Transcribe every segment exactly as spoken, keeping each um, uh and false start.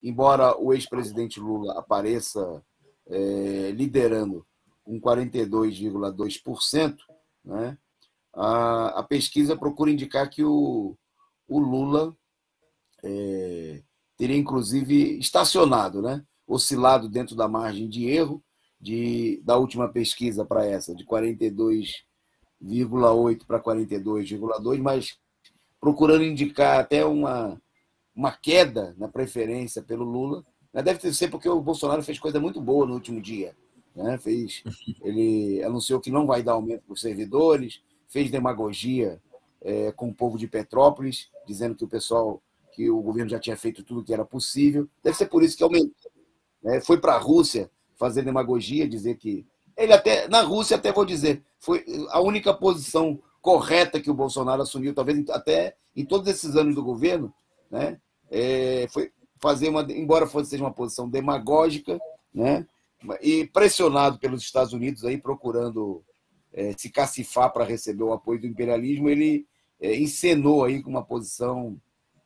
embora o ex-presidente Lula apareça é, liderando com quarenta e dois vírgula dois por cento, né, a, a pesquisa procura indicar que o, o Lula é, teria, inclusive, estacionado, né, oscilado dentro da margem de erro de, da última pesquisa para essa, de quarenta e dois vírgula oito para quarenta e dois vírgula dois, mas procurando indicar até uma, uma queda na preferência pelo Lula. Deve ser porque o Bolsonaro fez coisa muito boa no último dia. Né? Fez, ele anunciou que não vai dar aumento para os servidores, fez demagogia é, com o povo de Petrópolis, dizendo que o pessoal, que o governo já tinha feito tudo o que era possível. Deve ser por isso que aumentou. Né? Foi para a Rússia fazer demagogia, dizer que... Ele até, na Rússia, até vou dizer, foi a única posição correta que o Bolsonaro assumiu, talvez até em todos esses anos do governo, né? É, foi fazer uma, embora fosse seja uma posição demagógica, né? E pressionado pelos Estados Unidos aí procurando é, se cacifar para receber o apoio do imperialismo, ele é, encenou aí com uma posição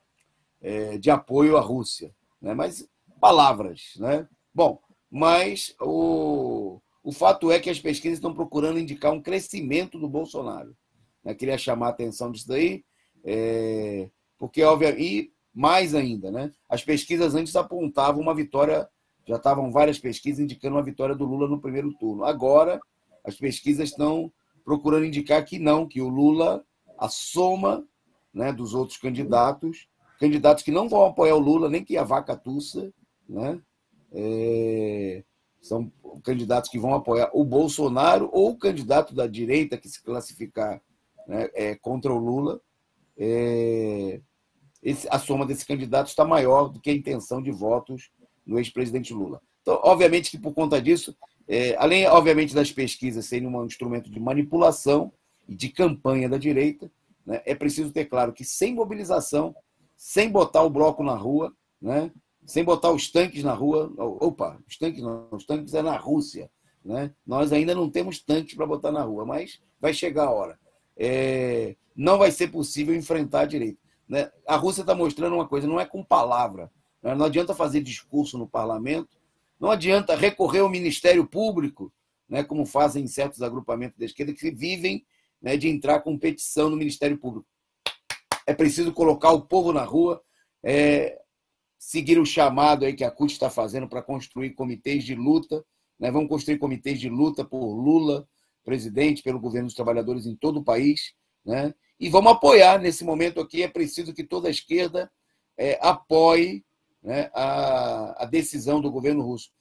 é, de apoio à Rússia, né? Mas palavras, né? Bom, mas o O fato é que as pesquisas estão procurando indicar um crescimento do Bolsonaro. Eu queria chamar a atenção disso daí, é, porque, obviamente, e mais ainda, né, as pesquisas antes apontavam uma vitória, já estavam várias pesquisas indicando uma vitória do Lula no primeiro turno. Agora, as pesquisas estão procurando indicar que não, que o Lula, a soma, né, dos outros candidatos, candidatos que não vão apoiar o Lula, nem que a vaca tussa, né, é, são candidatos que vão apoiar o Bolsonaro ou o candidato da direita que se classificar, né, é, contra o Lula. É, esse, a soma desses candidatos está maior do que a intenção de votos no ex-presidente Lula. Então, obviamente que por conta disso, é, além, obviamente, das pesquisas serem um instrumento de manipulação e de campanha da direita, né, é preciso ter claro que sem mobilização, sem botar o bloco na rua, né, sem botar os tanques na rua. Opa, os tanques não, os tanques é na Rússia. Né? Nós ainda não temos tanques para botar na rua, mas vai chegar a hora. É, não vai ser possível enfrentar a direita. Né? A Rússia está mostrando uma coisa, não é com palavra. Né? Não adianta fazer discurso no parlamento, não adianta recorrer ao Ministério Público, né, como fazem certos agrupamentos da esquerda, que vivem, né, de entrar com petição no Ministério Público. É preciso colocar o povo na rua, é, seguir o chamado aí que a C U T está fazendo para construir comitês de luta, né? Vamos construir comitês de luta por Lula, presidente, pelo governo dos trabalhadores em todo o país, né? E vamos apoiar, nesse momento aqui, é preciso que toda a esquerda é, apoie, né, a, a decisão do governo russo.